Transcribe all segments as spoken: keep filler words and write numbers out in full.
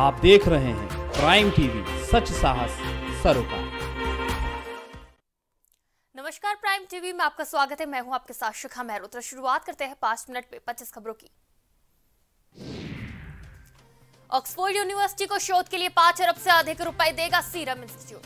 आप देख रहे हैं प्राइम टीवी, सच साहस सरोकार। नमस्कार, प्राइम टीवी में आपका स्वागत है। मैं हूं आपके साथ शिखा मेहरोत्रा। शुरुआत करते हैं पांच मिनट में पच्चीस खबरों की। ऑक्सफोर्ड यूनिवर्सिटी को शोध के लिए पांच अरब से अधिक रुपए देगा सीरम इंस्टीट्यूट।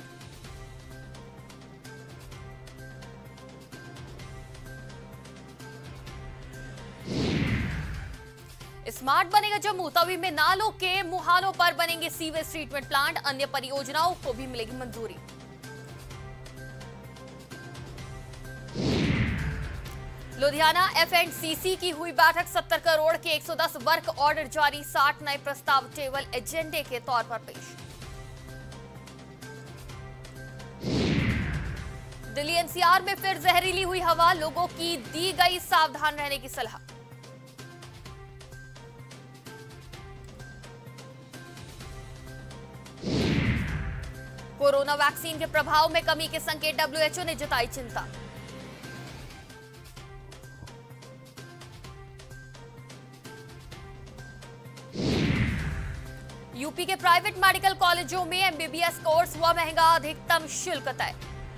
स्मार्ट बनेगा जम्मू। तवी में नालों के मुहानों पर बनेंगे सीवेज ट्रीटमेंट प्लांट। अन्य परियोजनाओं को भी मिलेगी मंजूरी। Ludhiana F and C C की हुई बैठक। सत्तर करोड़ के एक सौ दस वर्क ऑर्डर जारी। साठ नए प्रस्ताव टेबल एजेंडे के तौर पर पेश। दिल्ली एन सी आर में फिर जहरीली हुई हवा। लोगों की दी गई सावधान रहने की सलाह। कोरोना वैक्सीन के प्रभाव में कमी के संकेत। डब्ल्यू एच ओ ने जताई चिंता। यूपी के प्राइवेट मेडिकल कॉलेजों में M B B S course हुआ महंगा। अधिकतम शुल्क तय।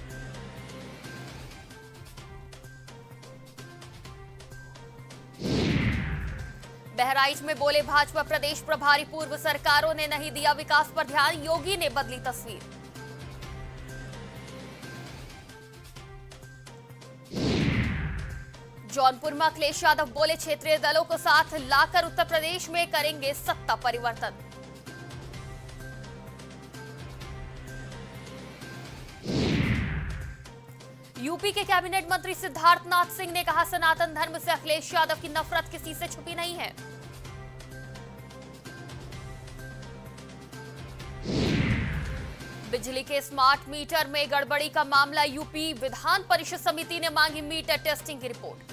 बहराइच में बोले भाजपा प्रदेश प्रभारी। पूर्व सरकारों ने नहीं दिया विकास पर ध्यान। योगी ने बदली तस्वीर। जौनपुर में अखिलेश यादव बोले क्षेत्रीय दलों को साथ लाकर उत्तर प्रदेश में करेंगे सत्ता परिवर्तन। यूपी के कैबिनेट मंत्री सिद्धार्थनाथ सिंह ने कहा, सनातन धर्म से अखिलेश यादव की नफरत किसी से छुपी नहीं है। बिजली के स्मार्ट मीटर में गड़बड़ी का मामला। यूपी विधान परिषद समिति ने मांगी मीटर टेस्टिंग की रिपोर्ट।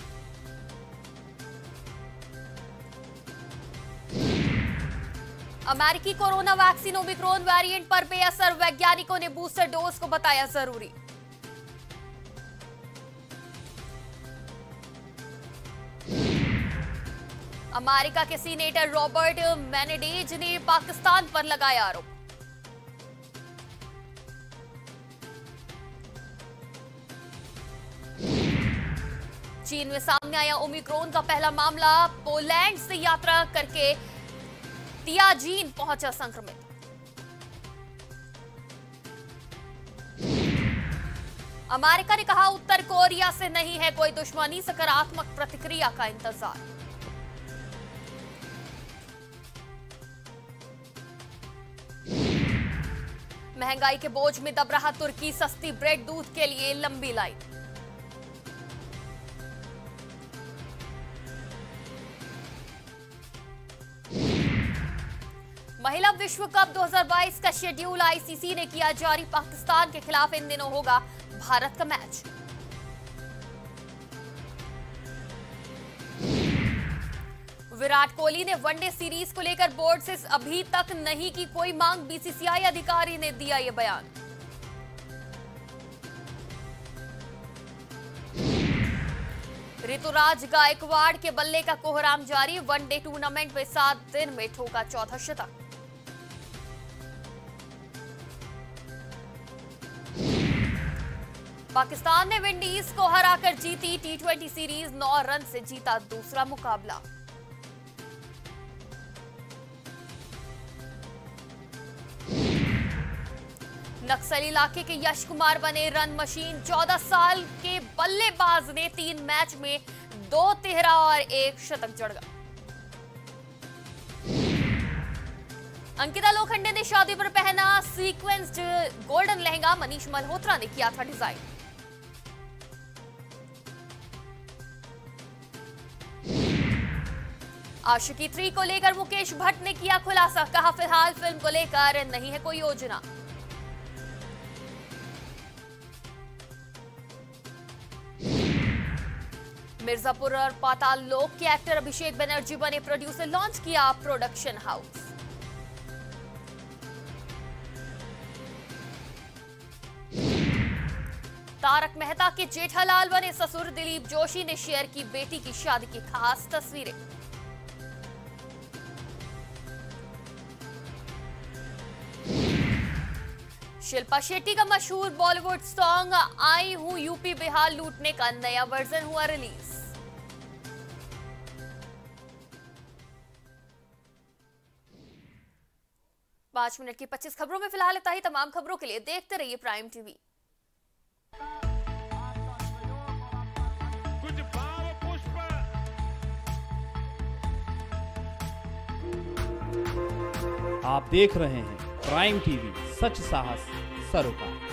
अमेरिकी कोरोना वैक्सीन ओमिक्रॉन वेरिएंट पर बेअसर। वैज्ञानिकों ने बूस्टर डोज को बताया जरूरी। अमेरिका के सीनेटर रॉबर्ट मेनेडेज ने पाकिस्तान पर लगाया आरोप। चीन में सामने आया ओमिक्रॉन का पहला मामला। पोलैंड से यात्रा करके तियाजीन पहुंचा संक्रमित। अमेरिका ने कहा, उत्तर कोरिया से नहीं है कोई दुश्मनी। सकारात्मक प्रतिक्रिया का इंतजार। महंगाई के बोझ में दब रहा तुर्की। सस्ती ब्रेड दूध के लिए लंबी लाइन। महिला विश्व कप दो हज़ार बाईस का शेड्यूल आई सी सी ने किया जारी। पाकिस्तान के खिलाफ इन दिनों होगा भारत का मैच। विराट कोहली ने वनडे सीरीज को लेकर बोर्ड से अभी तक नहीं की कोई मांग। बी सी सी आई अधिकारी ने दिया यह बयान। ऋतुराज गायकवाड़ के बल्ले का कोहराम जारी। वनडे टूर्नामेंट में सात दिन में ठोका चौथा शतक। पाकिस्तान ने विंडीज को हराकर जीती टी ट्वेंटी सीरीज। नौ रन से जीता दूसरा मुकाबला। नक्सली इलाके के यश कुमार बने रन मशीन। चौदह साल के बल्लेबाज ने तीन मैच में दो तिहरा और एक शतक जड़ा। अंकिता लोखंडे ने शादी पर पहना सीक्वेंस्ड गोल्डन लहंगा। मनीष मल्होत्रा ने किया था डिजाइन। आशिकी थ्री को लेकर मुकेश भट्ट ने किया खुलासा। कहा, फिलहाल फिल्म को लेकर नहीं है कोई योजना। मिर्जापुर और पाताल लोक के एक्टर अभिषेक बनर्जी बने प्रोड्यूसर। लॉन्च किया प्रोडक्शन हाउस। तारक मेहता के जेठालाल बने ससुर। दिलीप जोशी ने शेयर की बेटी की शादी की खास तस्वीरें। शिल्पा शेट्टी का मशहूर बॉलीवुड सॉन्ग आई हूं यूपी बिहार लूटने का नया वर्जन हुआ रिलीज। पांच मिनट की पच्चीस खबरों में फिलहाल इतना ही। तमाम खबरों के लिए देखते रहिए प्राइम टीवी। कुछ भाव पुष्प आप देख रहे हैं प्राइम टीवी, सच साहस सरोकार।